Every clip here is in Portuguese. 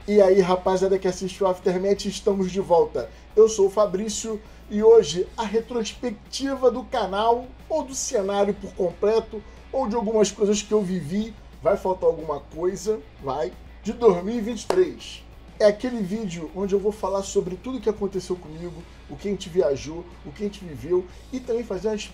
E aí, rapaziada que assiste o Aftermath, estamos de volta. Eu sou o Fabrício e hoje a retrospectiva do canal, ou do cenário por completo, ou de algumas coisas que eu vivi, vai faltar alguma coisa, vai, de 2023. É aquele vídeo onde eu vou falar sobre tudo o que aconteceu comigo, o que a gente viajou, o que a gente viveu, e também fazer as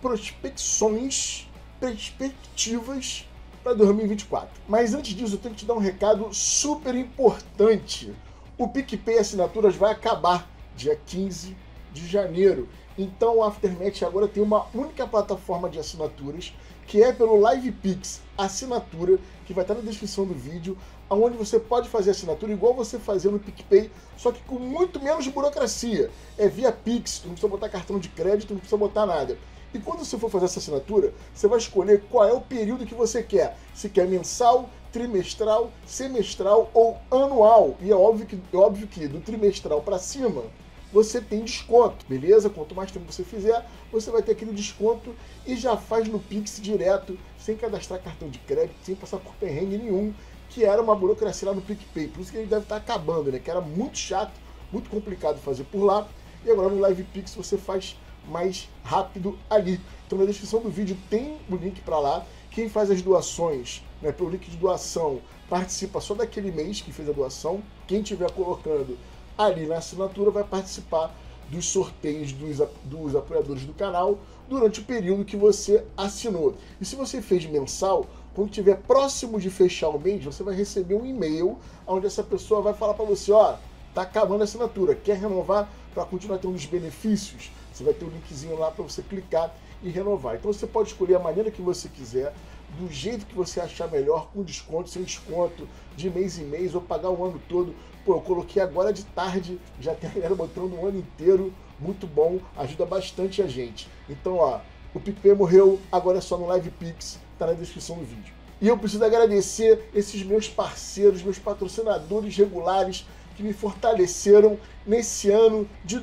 perspectivas para 2024. Mas antes disso, eu tenho que te dar um recado super importante. O PicPay Assinaturas vai acabar dia 15 de janeiro. Então o Aftermath agora tem uma única plataforma de assinaturas, que é pelo LivePix Assinatura, que vai estar na descrição do vídeo, onde você pode fazer assinatura igual você fazia no PicPay, só que com muito menos burocracia. É via Pix, não precisa botar cartão de crédito, não precisa botar nada. E quando você for fazer essa assinatura, você vai escolher qual é o período que você quer. Se quer mensal, trimestral, semestral ou anual. E é óbvio que do trimestral para cima, você tem desconto, beleza? Quanto mais tempo você fizer, você vai ter aquele desconto e já faz no Pix direto, sem cadastrar cartão de crédito, sem passar por perrengue nenhum, que era uma burocracia lá no PicPay. Por isso que ele deve estar acabando, né? Que era muito chato, muito complicado fazer por lá. E agora no LivePix você faz mais rápido ali. Então na descrição do vídeo tem o link para lá. Quem faz as doações, né, pelo link de doação, participa só daquele mês que fez a doação. Quem estiver colocando ali na assinatura vai participar dos sorteios dos apoiadores do canal durante o período que você assinou. E se você fez mensal, quando estiver próximo de fechar o mês, você vai receber um e-mail onde essa pessoa vai falar para você, ó, tá acabando a assinatura, quer renovar para continuar tendo os benefícios? Você vai ter um linkzinho lá para você clicar e renovar. Então você pode escolher a maneira que você quiser, do jeito que você achar melhor, com desconto, sem desconto, de mês em mês, ou pagar o ano todo. Pô, eu coloquei agora de tarde, já tem a galera botando o ano inteiro, muito bom, ajuda bastante a gente. Então, ó, o PicPay morreu, agora é só no LivePix, tá na descrição do vídeo. E eu preciso agradecer esses meus parceiros, meus patrocinadores regulares, que me fortaleceram nesse ano de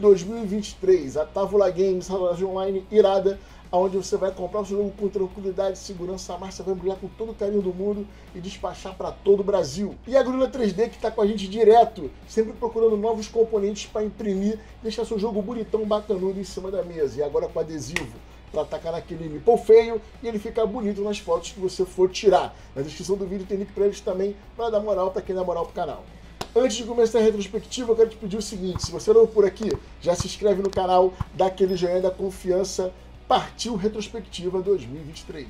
2023. A Távola Games, a loja online irada, onde você vai comprar o seu jogo com tranquilidade, segurança, a Márcia vai embrulhar com todo o carinho do mundo e despachar para todo o Brasil. E a Gruna 3D, que está com a gente direto, sempre procurando novos componentes para imprimir, deixar seu jogo bonitão, bacanudo em cima da mesa. E agora com adesivo, para atacar naquele nipple feio e ele ficar bonito nas fotos que você for tirar. Na descrição do vídeo tem link para eles também, para dar moral para quem dá moral pro canal. Antes de começar a retrospectiva, eu quero te pedir o seguinte: se você não é por aqui, já se inscreve no canal, dá aquele joinha da confiança. Partiu Retrospectiva 2023.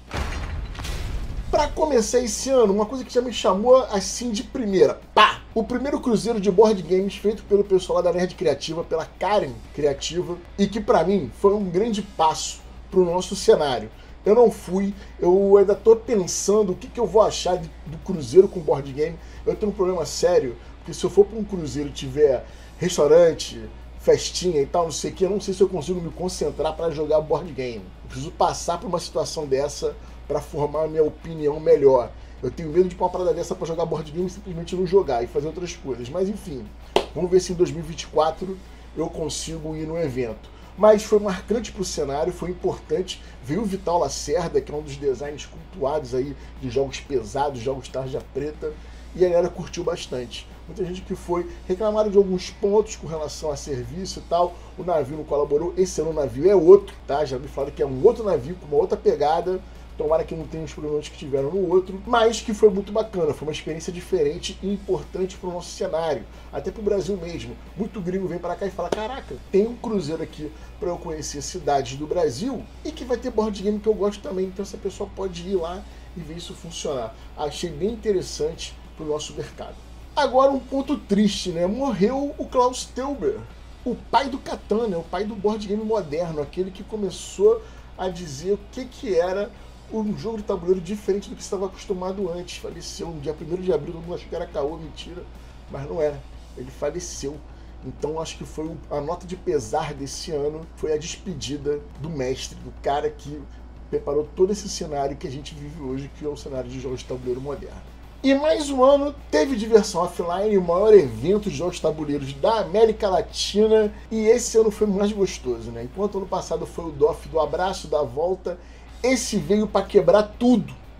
Para começar esse ano, uma coisa que já me chamou assim de primeira, pá! O primeiro cruzeiro de board games feito pelo pessoal lá da Nerd Criativa, pela Karen Criativa, e que para mim foi um grande passo para o nosso cenário. Eu não fui, eu ainda tô pensando o que eu vou achar do cruzeiro com board game. Eu tenho um problema sério, porque se eu for para um cruzeiro e tiver restaurante, festinha e tal, não sei o que, eu não sei se eu consigo me concentrar para jogar board game. Eu preciso passar por uma situação dessa para formar a minha opinião melhor. Eu tenho medo de pôr uma parada dessa para jogar board game e simplesmente não jogar e fazer outras coisas. Mas enfim, vamos ver se em 2024 eu consigo ir no evento. Mas foi marcante para o cenário, foi importante. Veio o Vital Lacerda, que é um dos designers cultuados aí de jogos pesados, jogos tarja preta, e a galera curtiu bastante. Muita gente que foi, reclamaram de alguns pontos com relação a serviço e tal, o navio não colaborou. Esse ano o navio é outro, tá? Já me falaram que é um outro navio com uma outra pegada, tomara que não tenha os problemas que tiveram no outro, mas que foi muito bacana, foi uma experiência diferente e importante para o nosso cenário, até para o Brasil mesmo. Muito gringo vem para cá e fala, caraca, tem um cruzeiro aqui para eu conhecer cidades do Brasil e que vai ter board game que eu gosto também, então essa pessoa pode ir lá e ver isso funcionar. Achei bem interessante para o nosso mercado. Agora um ponto triste, né? Morreu o Klaus Teuber, o pai do Catan, né? O pai do board game moderno, aquele que começou a dizer o que era um jogo de tabuleiro diferente do que estava acostumado antes. Faleceu no dia 1º de abril, todo mundo achou que era caô, mentira, mas não era. Ele faleceu. Então acho que foi a nota de pesar desse ano, foi a despedida do mestre, do cara que preparou todo esse cenário que a gente vive hoje, que é o cenário de jogos de tabuleiro moderno. E mais um ano teve Diversão Offline, o maior evento de jogos de tabuleiros da América Latina, e esse ano foi mais gostoso, né? Enquanto ano passado foi o DOF do abraço, da volta, esse veio para quebrar tudo.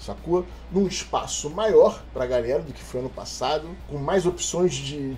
sacou? Num espaço maior pra galera do que foi ano passado, com mais opções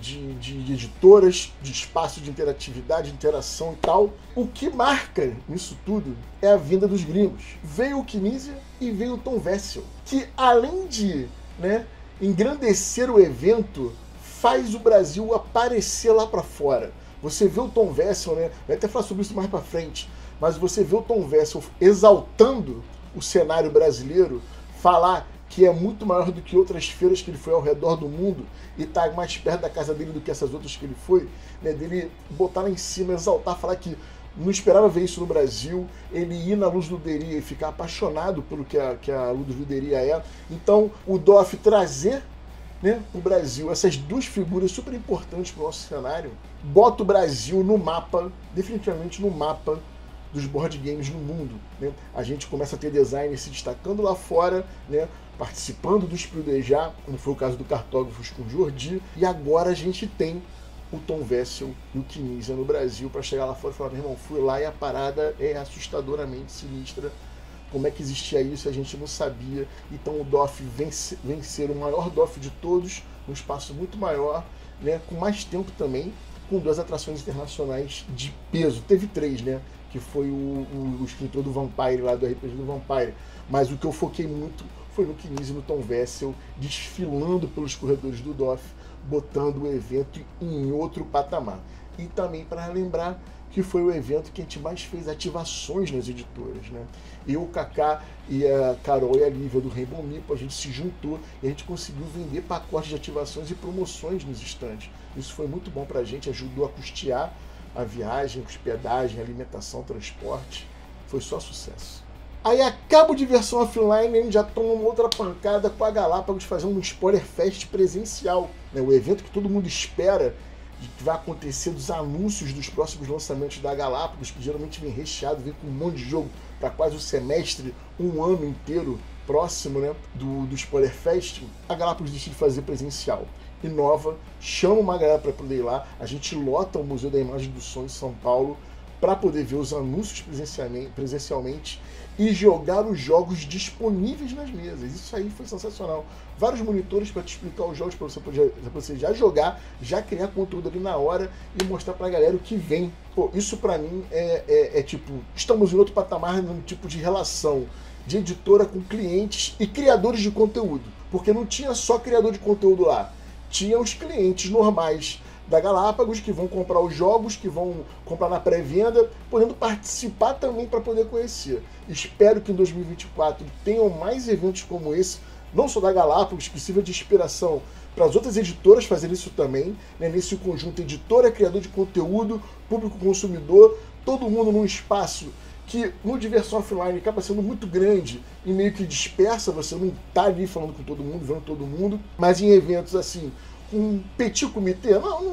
de editoras, de espaço de interatividade, de interação e tal. O que marca nisso tudo é a vinda dos gringos. Veio o Kinesia e veio o Tom Wessel, que além de, né, engrandecer o evento, faz o Brasil aparecer lá pra fora. Você vê o Tom Wessel, né, vai até falar sobre isso mais pra frente, mas você vê o Tom Wessel exaltando o cenário brasileiro, falar que é muito maior do que outras feiras que ele foi ao redor do mundo e está mais perto da casa dele do que essas outras que ele foi, né, dele botar lá em cima, exaltar, falar que não esperava ver isso no Brasil, ele ir na Luz Luderia e ficar apaixonado pelo que a Luz Luderia é. Então, o DOF trazer, né, o Brasil, essas duas figuras super importantes para o nosso cenário, bota o Brasil no mapa, definitivamente no mapa dos board games no mundo, né? A gente começa a ter designers se destacando lá fora, né, participando do Spiel des Jahres, como foi o caso do Cartógrafos com o Jordi, e agora a gente tem o Tom Wessel e o Kinesia no Brasil para chegar lá fora e falar, meu irmão, fui lá e a parada é assustadoramente sinistra. Como é que existia isso? A gente não sabia. Então o DOF vem ser o maior DOF de todos, num espaço muito maior, né, com mais tempo também, com 2 atrações internacionais de peso. Teve 3, né? Que foi o escritor do Vampire, lá do RPG do Vampire. Mas o que eu foquei muito foi no Kinesia e no Tom Wessel, desfilando pelos corredores do DOF, botando o evento em outro patamar. E também para lembrar que foi o evento que a gente mais fez ativações nas editoras, né? Eu, o Kaká e a Carol e a Lívia do Rainbow Meeple, a gente se juntou e a gente conseguiu vender pacotes de ativações e promoções nos estandes. Isso foi muito bom para a gente, ajudou a custear a viagem, hospedagem, alimentação, transporte. Foi só sucesso. Aí acaba o Diversão Offline e a gente já toma uma outra pancada com a Galápagos fazendo um Spoiler Fest presencial, né? O evento que todo mundo espera que vai acontecer, dos anúncios dos próximos lançamentos da Galápagos, que geralmente vem recheado, vem com um monte de jogo para quase o semestre, um ano inteiro próximo, né, do Spoiler Fest. A Galápagos decide fazer presencial. Inova, chama uma galera para poder ir lá, a gente lota o Museu da Imagem do Som em São Paulo para poder ver os anúncios presencialmente e jogar os jogos disponíveis nas mesas. Isso aí foi sensacional. Vários monitores para te explicar os jogos, para você já jogar, já criar conteúdo ali na hora e mostrar para a galera o que vem. Pô, isso para mim é tipo, estamos em outro patamar num tipo de relação de editora com clientes e criadores de conteúdo. Porque não tinha só criador de conteúdo lá, tinha os clientes normais da Galápagos que vão comprar os jogos, que vão comprar na pré-venda, podendo participar também para poder conhecer. Espero que em 2024 tenham mais eventos como esse, não só da Galápagos, que sirva de inspiração para as outras editoras fazerem isso também, né? Nesse conjunto editora, criador de conteúdo, público consumidor, todo mundo num espaço que no Diversão Offline acaba sendo muito grande e meio que dispersa, você não está ali falando com todo mundo, vendo todo mundo, mas em eventos assim, um petit comitê,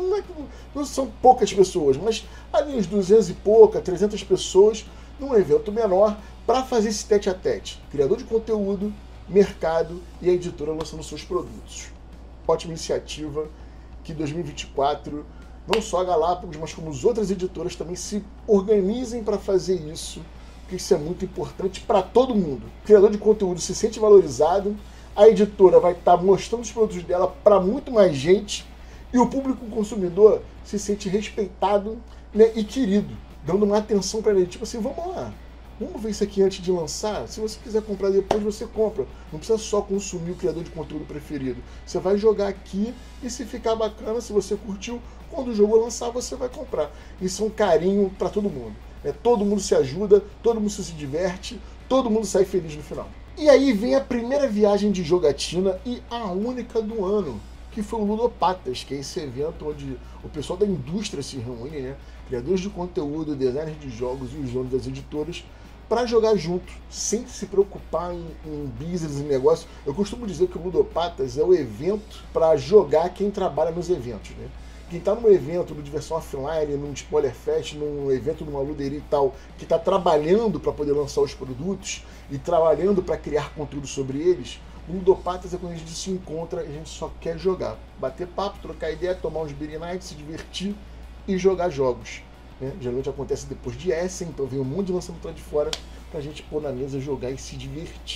não são poucas pessoas, mas ali uns 200 e pouca, 300 pessoas, num evento menor, para fazer esse tete-a-tete. Criador de conteúdo, mercado e a editora lançando seus produtos. Ótima iniciativa, que 2024, não só a Galápagos, mas como as outras editoras também se organizem para fazer isso, porque isso é muito importante para todo mundo. O criador de conteúdo se sente valorizado, a editora vai estar mostrando os produtos dela para muito mais gente e o público consumidor se sente respeitado, né, e querido, dando uma atenção para ele. Tipo assim, vamos lá, vamos ver isso aqui antes de lançar. Se você quiser comprar depois, você compra. Não precisa só consumir o criador de conteúdo preferido. Você vai jogar aqui e se ficar bacana, se você curtiu, quando o jogo lançar, você vai comprar. Isso é um carinho para todo mundo, né? Todo mundo se ajuda, todo mundo se diverte, todo mundo sai feliz no final. E aí vem a primeira viagem de jogatina e a única do ano, que foi o Ludopatas, que é esse evento onde o pessoal da indústria se reúne, né? Criadores de conteúdo, designers de jogos e os donos das editoras, para jogar junto, sem se preocupar em business e negócio. Eu costumo dizer que o Ludopatas é o evento para jogar quem trabalha nos eventos, né? Quem está num evento, no Diversão Offline, num Spoiler Fest, num evento numa luderia e tal, que está trabalhando para poder lançar os produtos e trabalhando para criar conteúdo sobre eles, o Ludopatas é quando a gente se encontra e a gente só quer jogar. Bater papo, trocar ideia, tomar uns beer nights, se divertir e jogar jogos, né? Geralmente acontece depois de Essen, então vem um monte de lançamento lá de fora pra gente pôr na mesa, jogar e se divertir.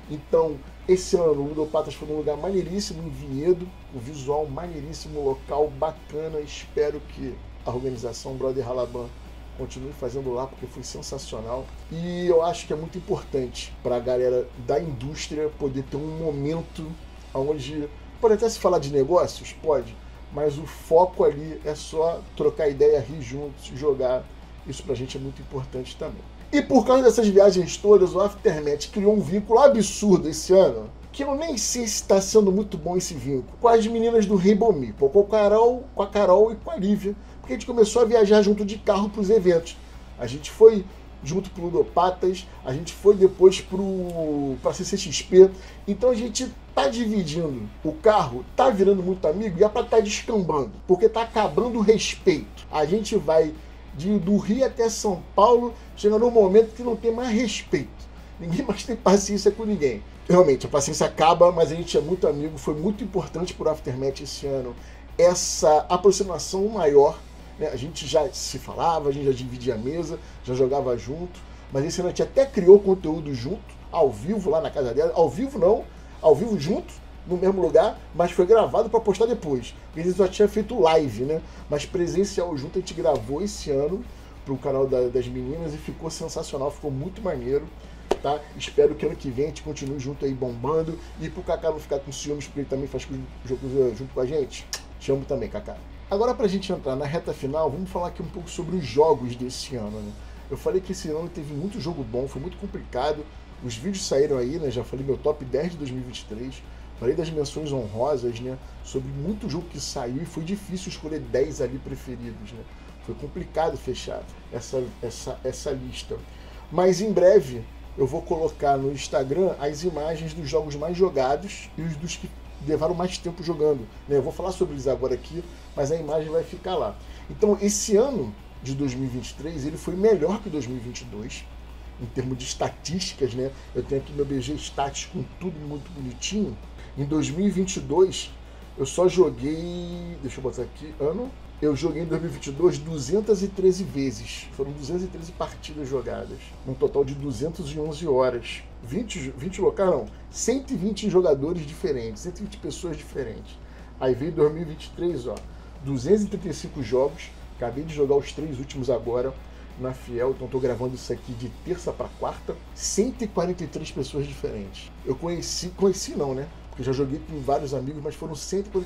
Então, esse ano o Ludopatas foi num lugar maneiríssimo, em Vinhedo, o visual maneiríssimo, local bacana. Espero que a organização Brother Halaban continue fazendo lá, porque foi sensacional. E eu acho que é muito importante para a galera da indústria poder ter um momento onde pode até se falar de negócios, pode, mas o foco ali é só trocar ideia, rir juntos, jogar. Isso pra gente é muito importante também. E por causa dessas viagens todas, o Aftermath criou um vínculo absurdo esse ano, que eu nem sei se está sendo muito bom esse vínculo, com as meninas do Rainbow Meeple, com a Carol e com a Lívia, porque a gente começou a viajar junto de carro para os eventos. A gente foi junto pro Ludopatas, a gente foi depois pra CCXP, então a gente tá dividindo o carro, tá virando muito amigo e é pra tá descambando, porque tá acabando o respeito. A gente vai do Rio até São Paulo, chega num momento que não tem mais respeito. Ninguém mais tem paciência com ninguém. Realmente, a paciência acaba, mas a gente é muito amigo. Foi muito importante pro Aftermath esse ano essa aproximação maior, né? A gente já se falava, a gente já dividia a mesa, já jogava junto, mas esse ano a gente até criou conteúdo junto, ao vivo lá na casa dela. Ao vivo não, ao vivo junto, no mesmo lugar, mas foi gravado para postar depois. A gente só tinha feito live, né? Mas presencial junto a gente gravou esse ano pro canal das meninas e ficou sensacional, ficou muito maneiro, tá? Espero que ano que vem a gente continue junto aí bombando. E pro Kaká não ficar com ciúmes, porque ele também faz jogos junto com a gente. Te amo também, Kaká. Agora, pra gente entrar na reta final, vamos falar aqui um pouco sobre os jogos desse ano, né? Eu falei que esse ano teve muito jogo bom, foi muito complicado. Os vídeos saíram aí, né? Já falei meu top 10 de 2023. Falei das menções honrosas, né? Sobre muito jogo que saiu e foi difícil escolher 10 ali preferidos, né? Foi complicado fechar essa lista. Mas em breve eu vou colocar no Instagram as imagens dos jogos mais jogados e os dos que levaram mais tempo jogando, né? Eu vou falar sobre eles agora aqui, mas a imagem vai ficar lá. Então esse ano de 2023 ele foi melhor que 2022 em termos de estatísticas, né? Eu tenho aqui meu BG Stats com tudo muito bonitinho. Em 2022 eu só joguei, deixa eu botar aqui, eu joguei em 2022 213 vezes. Foram 213 partidas jogadas. Um total de 211 horas. 20 locais, não. 120 jogadores diferentes. 120 pessoas diferentes. Aí veio 2023, ó. 235 jogos. Acabei de jogar os 3 últimos agora na Fiel. Então tô gravando isso aqui de terça para quarta. 143 pessoas diferentes. Eu conheci não, né? Porque já joguei com vários amigos, mas foram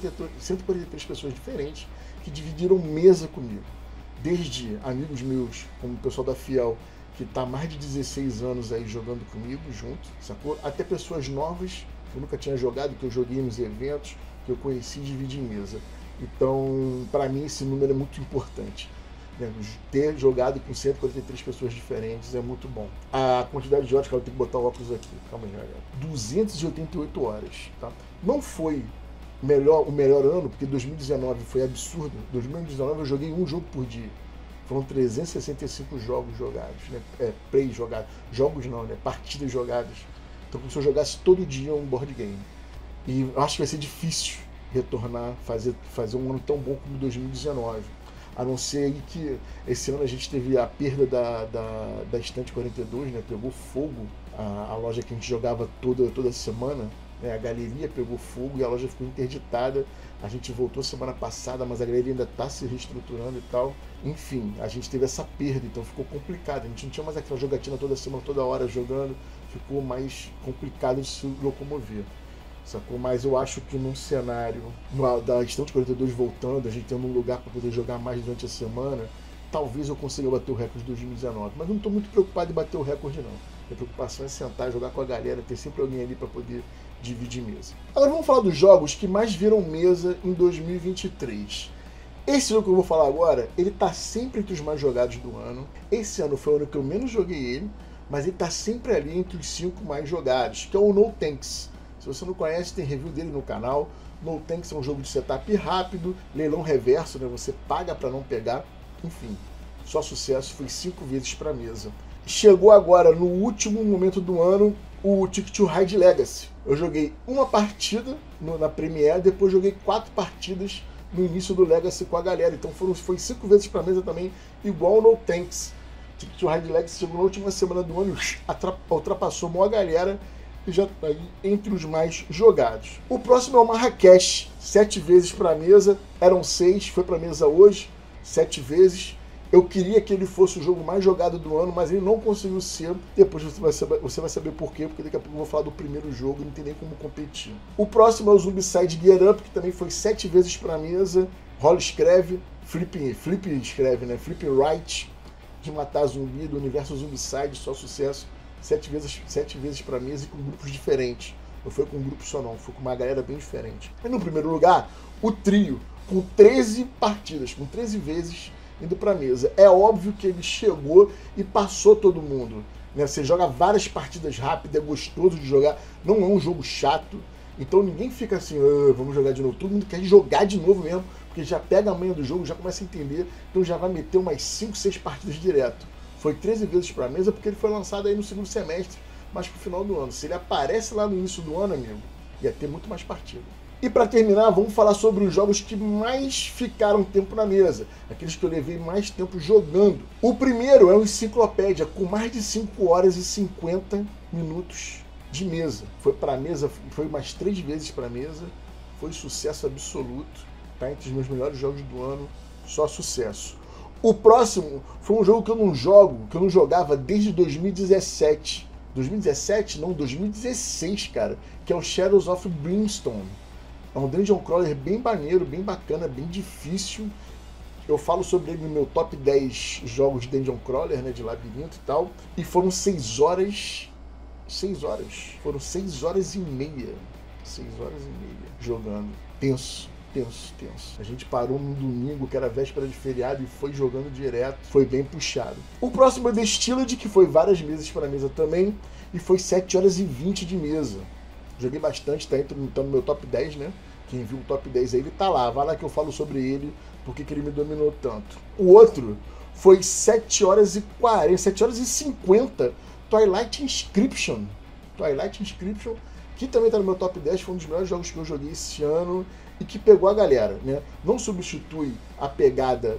143 pessoas diferentes que dividiram mesa comigo. Desde amigos meus, como o pessoal da Fiel, que está há mais de 16 anos aí jogando comigo, junto, sacou? Até pessoas novas, que eu nunca tinha jogado, que eu joguei nos eventos, que eu conheci e dividi mesa. Então, para mim, esse número é muito importante. Né? Ter jogado com 143 pessoas diferentes é muito bom. A quantidade de horas, que eu tenho que botar o óculos aqui, calma aí, galera. 288 horas, tá? Não foi o melhor ano, porque 2019 foi absurdo. 2019 eu joguei um jogo por dia. Foram 365 jogos jogados, né? Play jogados. Jogos não, né? Partidas jogadas. Então, como se eu jogasse todo dia um board game. E eu acho que vai ser difícil retornar, fazer um ano tão bom como 2019. A não ser que esse ano a gente teve a perda da Estante 42, né? Pegou fogo a loja que a gente jogava toda semana. A galeria pegou fogo e a loja ficou interditada. A gente voltou semana passada, mas a galeria ainda está se reestruturando e tal. Enfim, a gente teve essa perda, então ficou complicado. A gente não tinha mais aquela jogatina toda semana, toda hora jogando. Ficou mais complicado de se locomover, sacou? Mas eu acho que num cenário da Estante 42 voltando, a gente tendo um lugar para poder jogar mais durante a semana, talvez eu consiga bater o recorde de 2019. Mas não estou muito preocupado em bater o recorde, não. Minha preocupação é sentar, jogar com a galera, ter sempre alguém ali para poder dividir mesa. Agora vamos falar dos jogos que mais viram mesa em 2023. Esse jogo que eu vou falar agora, ele tá sempre entre os mais jogados do ano. Esse ano foi o ano que eu menos joguei ele, mas ele tá sempre ali entre os 5 mais jogados, que é o No Tanks. Se você não conhece, tem review dele no canal. No Tanks é um jogo de setup rápido, leilão reverso, né? Você paga para não pegar. Enfim, só sucesso, foi 5 vezes para mesa. Chegou agora, no último momento do ano, o Ticket to Ride Legacy. Eu joguei uma partida na Premiere, depois joguei 4 partidas no início do Legacy com a galera. Então foi 5 vezes para mesa também, igual no Tanks. Ticket to Ride Legacy chegou na última semana do ano, ultrapassou a maior galera e já está aí entre os mais jogados. O próximo é o Marrakech, 7 vezes para a mesa, eram 6, foi para a mesa hoje, 7 vezes. Eu queria que ele fosse o jogo mais jogado do ano, mas ele não conseguiu ser. Depois você vai saber por quê, porque daqui a pouco eu vou falar do primeiro jogo e não tem nem como competir. O próximo é o Zombicide Gear Up, que também foi 7 vezes para a mesa, rola escreve, flip escreve, né? Flip Right, de matar zumbi do universo Zombicide, só sucesso. 7 vezes para mesa e com grupos diferentes. Não foi com um grupo só não, foi com uma galera bem diferente. E no primeiro lugar, o trio, com 13 partidas, com 13 vezes indo para mesa. É óbvio que ele chegou e passou todo mundo, né? Você joga várias partidas rápidas, é gostoso de jogar, não é um jogo chato, então ninguém fica assim, vamos jogar de novo. Todo mundo quer jogar de novo mesmo, porque já pega a manha do jogo, já começa a entender, então já vai meter umas 5, 6 partidas direto. Foi 13 vezes para mesa porque ele foi lançado aí no segundo semestre, mas pro final do ano. Se ele aparece lá no início do ano, amigo, ia ter muito mais partida. E para terminar, vamos falar sobre os jogos que mais ficaram tempo na mesa, aqueles que eu levei mais tempo jogando. O primeiro é o Enciclopédia, com mais de 5 horas e 50 minutos de mesa. Foi para mesa, foi umas 3 vezes para mesa, foi sucesso absoluto, tá entre os meus melhores jogos do ano, só sucesso. O próximo foi um jogo que eu não jogava desde 2017. 2017? Não, 2016, cara, que é o Shadows of Brimstone. É um dungeon crawler bem maneiro, bem bacana, bem difícil. Eu falo sobre ele no meu top 10 jogos de dungeon crawler, né, de labirinto e tal. E foram 6 horas. 6 horas. Foram 6 horas e meia. 6 horas e meia jogando. Tenso. A gente parou num domingo, que era véspera de feriado, e foi jogando direto. Foi bem puxado. O próximo é The Stilled, que foi várias vezes para a mesa também. E foi 7 horas e 20 de mesa. Joguei bastante, tá no meu top 10, né? Quem viu o top 10 aí, ele tá lá. Vai lá que eu falo sobre ele, porque que ele me dominou tanto. O outro foi 7 horas e 40, 7 horas e 50, Twilight Inscription. Twilight Inscription, que também tá no meu top 10, foi um dos melhores jogos que eu joguei esse ano e que pegou a galera, né? Não substitui a pegada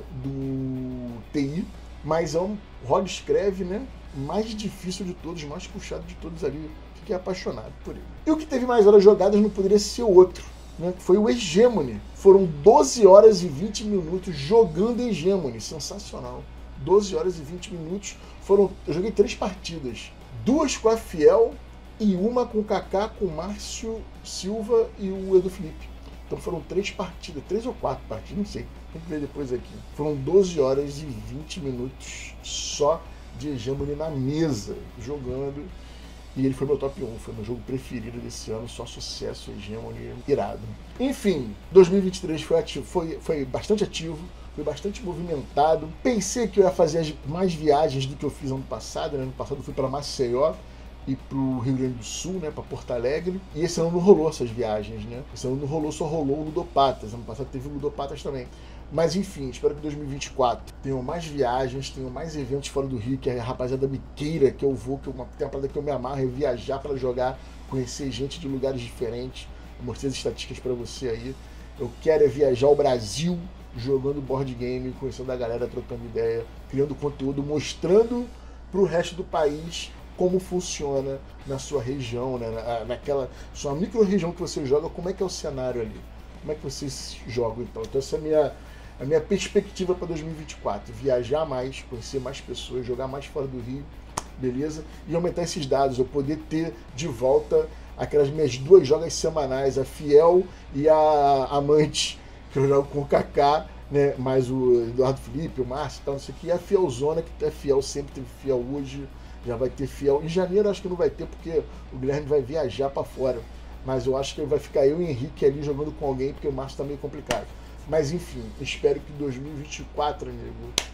do TI, mas é um roda escreve, né? Mais difícil de todos, mais puxado de todos ali. Fiquei apaixonado por ele. E o que teve mais horas jogadas não poderia ser outro, né? Foi o Hegemony. Foram 12 horas e 20 minutos jogando Hegemony. Sensacional. 12 horas e 20 minutos. Eu joguei 3 partidas. 2 com a Fiel e uma com o Kaká, com o Márcio Silva e o Edu Felipe. Então foram 3 partidas, 3 ou 4 partidas, não sei. Tem que ver depois aqui. Foram 12 horas e 20 minutos só de Hegemony na mesa, jogando. E ele foi meu top 1, foi meu jogo preferido desse ano, só sucesso, Hegemony, irado. Enfim, 2023 foi bastante ativo, foi bastante movimentado. Pensei que eu ia fazer mais viagens do que eu fiz ano passado, né? Ano passado eu fui para Maceió e para o Rio Grande do Sul, né? Para Porto Alegre. E esse ano não rolou essas viagens, né? Esse ano não rolou, só rolou o Ludopatas. Ano passado teve o Ludopatas também. Mas enfim, espero que 2024 tenham mais viagens, tenham mais eventos fora do Rio, que a rapaziada me queira que eu vou, tem uma parada que eu me amarro, é viajar para jogar, conhecer gente de lugares diferentes. Eu mostrei as estatísticas para você aí. Eu quero viajar ao Brasil jogando board game, conhecendo a galera, trocando ideia, criando conteúdo, mostrando para o resto do país como funciona na sua região, né? Naquela sua micro-região que você joga, como é que é o cenário ali, como é que vocês jogam então. Então essa é a minha perspectiva para 2024, viajar mais, conhecer mais pessoas, jogar mais fora do Rio, beleza? E aumentar esses dados, eu poder ter de volta aquelas minhas 2 jogas semanais, a Fiel e a Amante, que eu jogo com o Kaká, né? Mais o Eduardo Felipe, o Márcio e tal, não sei o que, e a Fielzona, que é Fiel, sempre teve Fiel hoje, já vai ter Fiel. Em janeiro acho que não vai ter, porque o Guilherme vai viajar para fora, mas eu acho que vai ficar eu e o Henrique ali jogando com alguém, porque o Márcio tá meio complicado. Mas enfim, espero que 2024, amigo,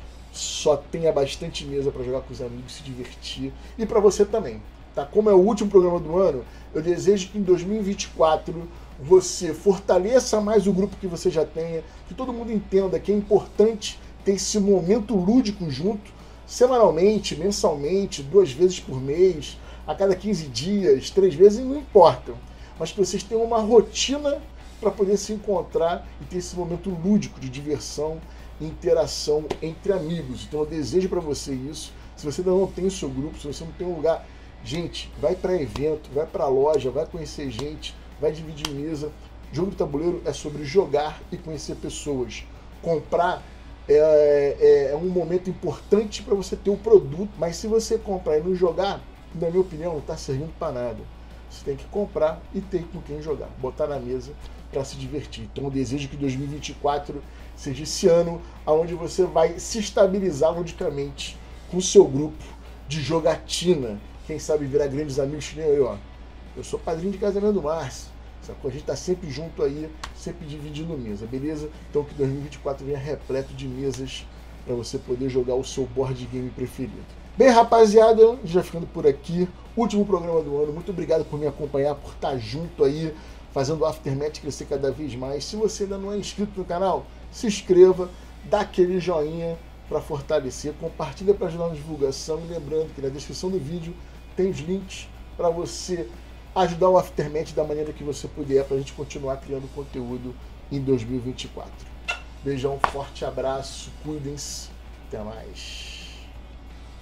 só tenha bastante mesa para jogar com os amigos, se divertir. E para você também, tá? Como é o último programa do ano, eu desejo que em 2024 você fortaleça mais o grupo que você já tenha, que todo mundo entenda que é importante ter esse momento lúdico junto, semanalmente, mensalmente, 2 vezes por mês, a cada 15 dias, 3 vezes, não importa. Mas que vocês tenham uma rotina para poder se encontrar e ter esse momento lúdico de diversão e interação entre amigos. Então eu desejo para você isso. Se você ainda não tem o seu grupo, se você não tem um lugar Gente, vai para evento, vai para loja, vai conhecer gente, vai dividir mesa. Jogo de tabuleiro é sobre jogar e conhecer pessoas. Comprar é um momento importante para você ter o produto, mas se você comprar e não jogar, na minha opinião, não está servindo para nada. Você tem que comprar e ter com quem jogar, botar na mesa para se divertir. Então eu desejo que 2024 seja esse ano onde você vai se estabilizar ludicamente com o seu grupo de jogatina. Quem sabe virar grandes amigos, que nem eu, ó. Eu sou padrinho de casamento do Márcio. A gente tá sempre junto aí, sempre dividindo mesa, beleza? Então que 2024 venha repleto de mesas para você poder jogar o seu board game preferido. Bem, rapaziada, já ficando por aqui, último programa do ano. Muito obrigado por me acompanhar, por estar junto aí, fazendo o Aftermath crescer cada vez mais. Se você ainda não é inscrito no canal, se inscreva, dá aquele joinha para fortalecer, compartilha para ajudar na divulgação. E lembrando que na descrição do vídeo tem os links para você ajudar o Aftermath da maneira que você puder, para a gente continuar criando conteúdo em 2024. Beijão, forte abraço, cuidem-se, até mais.